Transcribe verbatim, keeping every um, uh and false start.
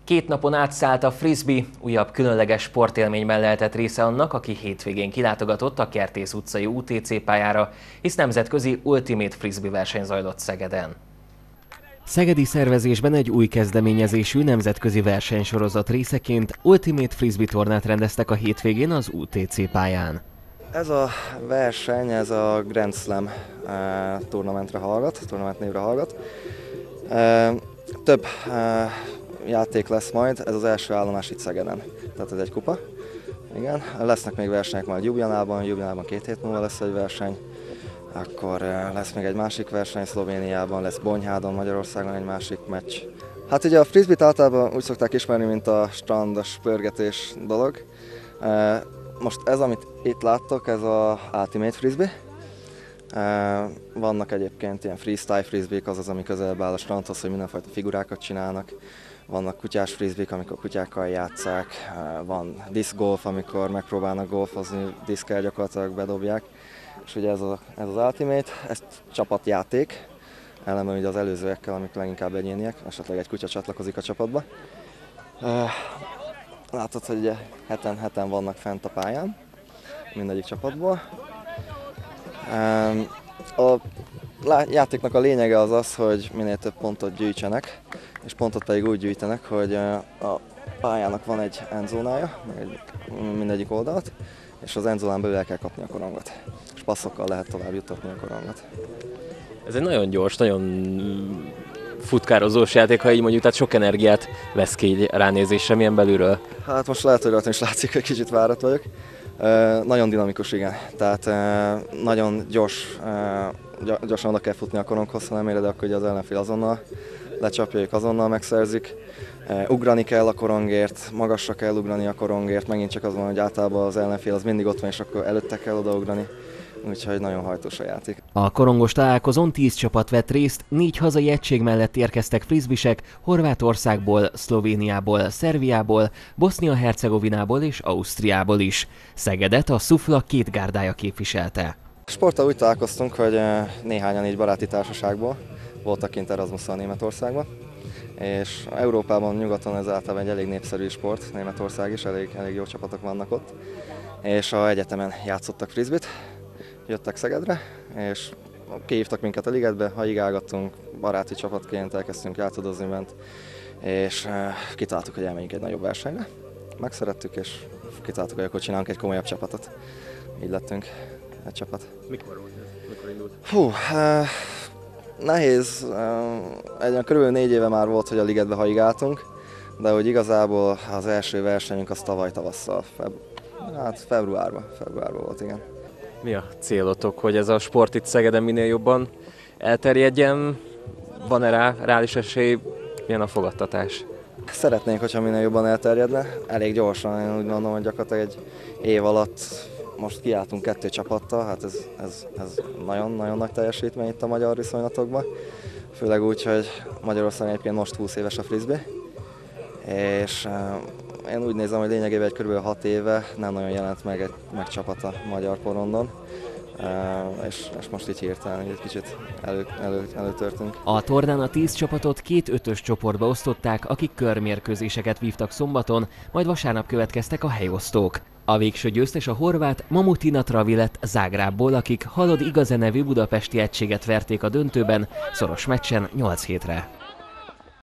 Két napon átszállt a frisbee, újabb különleges sportélményben lehetett része annak, aki hétvégén kilátogatott a Kertész utcai u té cé pályára, hisz nemzetközi Ultimate Frisbee verseny zajlott Szegeden. Szegedi szervezésben egy új kezdeményezésű nemzetközi versenysorozat részeként Ultimate Frisbee tornát rendeztek a hétvégén az u té cé pályán. Ez a verseny, ez a Grand Slam eh, turnamentre hallgat, turnament névre hallgat. Eh, több eh, játék lesz majd, ez az első állomás itt Szegeden, tehát ez egy kupa. Igen, lesznek még versenyek majd Ljubljanában, Ljubljanában két hét múlva lesz egy verseny. Akkor eh, lesz még egy másik verseny Szlovéniában, lesz Bonyhádon, Magyarországon egy másik meccs. Hát ugye a frisbee-t általában úgy szokták ismerni, mint a strandos pörgetés dolog. Eh, Most ez, amit itt láttok, ez az Ultimate Frisbee. Vannak egyébként ilyen freestyle frisbeek, azaz, ami közelebb áll a strandhoz, hogy mindenfajta figurákat csinálnak. Vannak kutyás frisbeek, amikor kutyákkal játsszák. Van diszgolf, amikor megpróbálnak golfozni, diszkkel gyakorlatilag bedobják. És ugye ez, a, ez az Ultimate, ez csapatjáték, ellenben ugye az előzőekkel, amik leginkább egyéniek, esetleg egy kutya csatlakozik a csapatba. Látod, hogy ugye heten, heten vannak fent a pályán, mindegyik csapatból. A játéknak a lényege az az, hogy minél több pontot gyűjtsenek, és pontot pedig úgy gyűjtenek, hogy a pályának van egy endzónája, mindegyik oldalt, és az endzónán belül el kell kapni a korongot, és passzokkal lehet tovább juttatni a korongot. Ez egy nagyon gyors, nagyon futkározós játék, ha így mondjuk, tehát sok energiát vesz ki ránézésre, milyen belülről? Hát most lehet, hogy rajtam is látszik, hogy kicsit fáradt vagyok. E, nagyon dinamikus, igen. Tehát e, nagyon gyors, e, gyorsan oda kell futni a koronghoz, ha nem éred, akkor ugye az ellenfél azonnal lecsapja, ők azonnal megszerzik. E, ugrani kell a korongért, magasra kell ugrani a korongért, megint csak az van, hogy általában az ellenfél az mindig ott van, és akkor előtte kell odaugrani. Úgyhogy nagyon hajtós a játék. A korongos találkozón tíz csapat vett részt, négy hazai egység mellett érkeztek frisbisek Horvátországból, Szlovéniából, Szerbiából, Bosznia-Hercegovinából és Ausztriából is. Szegedet a Szufla két gárdája képviselte. Sporttal úgy találkoztunk, hogy néhányan így baráti társaságból voltak kint Erasmusszal Németországban, és Európában, nyugaton ez általában egy elég népszerű sport, Németország is, elég, elég jó csapatok vannak ott, és a egyetemen játszottak frisbee-t. Jöttek Szegedre, és kihívtak minket a ligetbe, haigálgattunk, baráti csapatként elkezdtünk játszadozni bent, és kitaláltuk, hogy elmegyünk egy nagyobb versenyre. Megszerettük, és kitaláltuk, hogy akkor csinálunk egy komolyabb csapatot. Így lettünk egy csapat. Mikor volt ez? Mikor indult? Hú, eh, nehéz. Eh, körülbelül négy éve már volt, hogy a ligetbe haigáltunk, de hogy igazából az első versenyünk az tavaly tavasszal, feb hát februárban, februárban volt, igen. Mi a célotok, hogy ez a sport itt Szegeden minél jobban elterjedjen? Van-e rá reális esély? Milyen a fogadtatás? Szeretnénk, hogyha minél jobban elterjedne. Elég gyorsan, én úgy mondom, hogy gyakorlatilag egy év alatt most kiálltunk kettő csapattal, hát ez, ez, ez nagyon-nagyon nagy teljesítmény itt a magyar viszonylatokban. Főleg úgy, hogy Magyarországon egyébként most húsz éves a frisbee, és én úgy nézem, hogy lényegében egy kb. hat éve nem nagyon jelent meg egy meg csapat a magyar porondon, és, és most így hirtelen egy kicsit elő, elő, előtörtünk. A tornán a tíz csapatot két ötös csoportba osztották, akik körmérkőzéseket vívtak szombaton, majd vasárnap következtek a helyosztók. A végső győztes a horvát Mamutina Travi lett Zágrábból, akik Halod Igaze nevű budapesti egységet verték a döntőben, szoros meccsen nyolc hétre.